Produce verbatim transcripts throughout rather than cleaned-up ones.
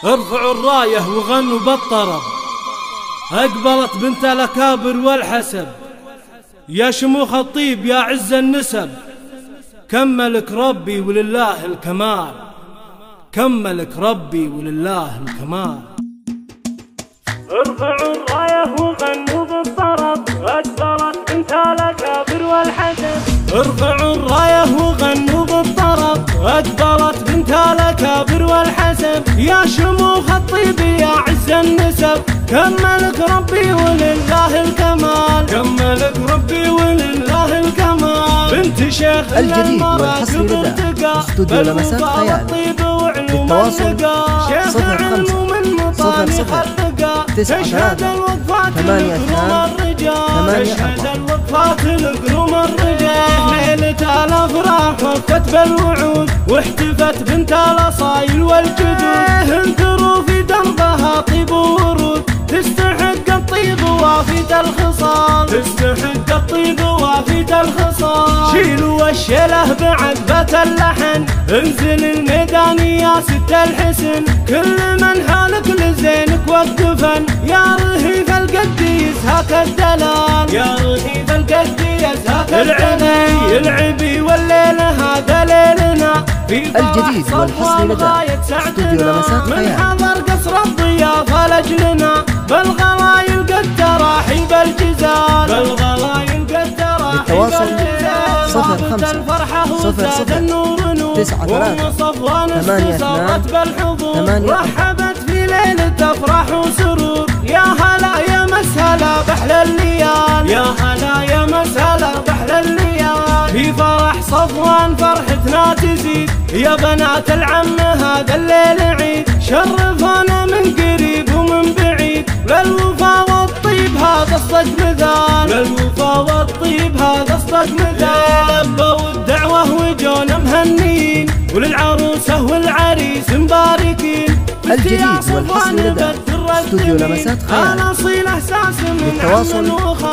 ارفعوا الراية وغنوا بالطرب. أقبلت بنت الأكابر والحسب، يا شموخ الطيب يا عز النسب، كملك ربي ولله الكمال، كملك ربي ولله الكمال. ارفعوا الراية وغنوا بالطرب، أقبلت بنت الأكابر والحسب. ارفعوا الراية وغنوا بالطرب، أقبلت بنت الأكابر والحسب، يا شموخ الطيب يا عز النسب، كملك ربي ولله الكمال، كملك ربي ولله الكمال. بنت شيخ الجديد والحصري لدى استوديو لمسات خيال. للتواصل صفر خمسة صفر صفر تسعة ثلاثة ثمانية اثنان ثمانية أربعة. الوقفات القلوم الرجال، ليلة الأفراح وفت بالوعود، واحتفت بنت الأصايل والجدود، انثروا في دربها طيب ورود، تستحق الطيب وافية الخصال، تستحق الطيب وافية الخصال. شيلوا الشيله بعذبة اللحن، انزل الميدان يا ست الحسن، كل من حالك لزينك وقفن، يا رهيف القد يزهاك الدلال، يا رهيف القد يزهاك الدلال. العبي والليل هذا ليلنا، في الجديد والحصري لدى استوديو لمسات خيال. من حضر قصر الضيافة لأجلنا، بالغلايل قد تراحي بالجزال، بالغلايل قد تراحي بالجزال. صفر خمسة صفر صفر تسعة ثلاثة ثمانية اثنان ثمانية. رحبت في ليلة أفراح وسرور، يا هلا يا مسهلا بأحلى الليال، يا هلا يا مسهلا بأحلى الليال. في فرح صفوان فرحتنا تزيد، يا بنات العم هذا الليل عيد، شرفونا من قريب ومن بعيد، للوفا والطيب هذا الصدق مثال، للوفا والطيب هذا الصدق مثال. لبوا الدعوة وجونا مهنيين، وللعروسة والعريس مباركين. الجديد والحصري لدى استوديو لمسات خيال. للتواصل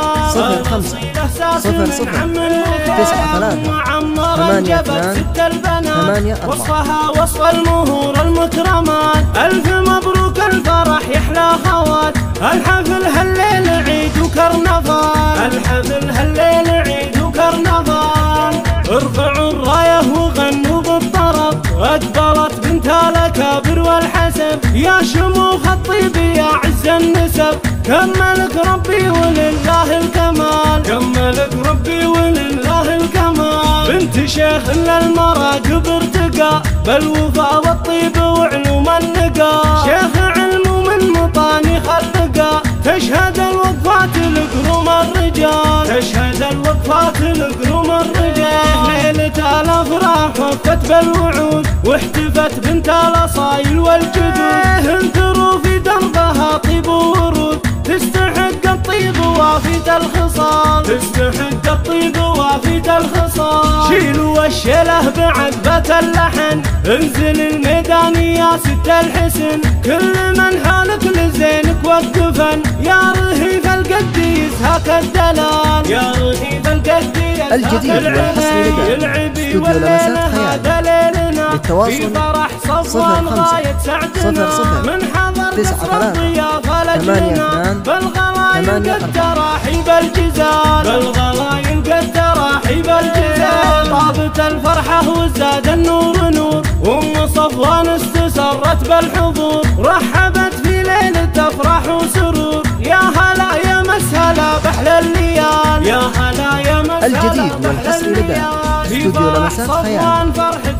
صفر خمسة صفر صفر تسعة ثلاثة ثمانية اثنان ثمانية أربعة. وصفها وصف المهور المكرمات، ألف مبروك الفرح يحلى خوات، الحفل هالليل عيد وكرنفال، الحفل هالليل عيد وكرنفال. ارفعوا الراية وغنوا بالطرب، أقبلت بنت الأكابر والحسب، يا شموخ الطيب يا عز النسب، كملك ربي ولله الكمال، كملك ربي ولله الكمال. بنت شيخ للمراقب ارتقى، بالوفا والطيب وعلوم النقا، شيخ علم من مطاني خلقا، تشهد الوقفات القروم الرجال، تشهد الوقفات القروم الرجال. ليلة الأفراح وفت بالوعود، واحتفت بنت الأصايل والجدود، انثروا في دربها طيب ورود، تستحق الطيب وافية الخصال، تستحق الطيب وافية الخصال. شيلوا الشيله بعذبة اللحن، انزل الميدان يا ست الحسن، كل من حالك لزينك وقفن، يا رهيف القد يزهاك الدلال، يا رهيف القد يزهاك الدلال. الجديد والحصري لدى استوديو لمسات خيال. للتواصل صفر خمسة صفر صفر من حضر تسعة ثلاثة ثمانية اثنان ثمانية قد تراحي بالجزال، بالغلايل قد تراحي بالجزال. طابت الفرحة وزاد النور نور، وام صفوان استسرت بالحضور، رحبت في ليلة أفراح وسرور، يا هلا يا مسهلا بأحلى الليال، يا هلا يا مسهلا. الجديد والحصري لدى استوديو لمسات خيال.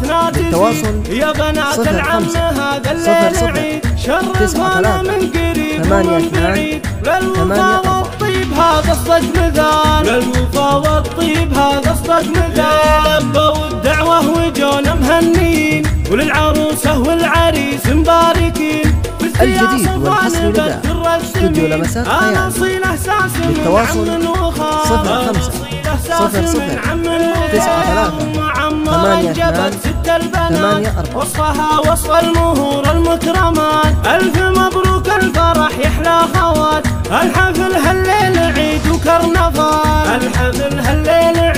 للتواصل يا بنات العم هذا الليل عيد، شرفونا من قريب ومن بعيد، للوفا والطيب هذا الصدق مثال، للوفا والطيب هذا الصدق مثال. لبوا الدعوة وجونا مهنيين، وللعروسة والعريس مباركين. الجديد والحصري لدى استوديو لمسات خيال. للتواصل صفر خمسة صفر صفر تسعة ثلاثة ثمانية اثنان ثمانية أربعة. وصفها وصف المهور المكرمات، ألف مبروك الفرح يحلى خوات، الحفل هالليل عيد وكرنفال، الحفل هالليل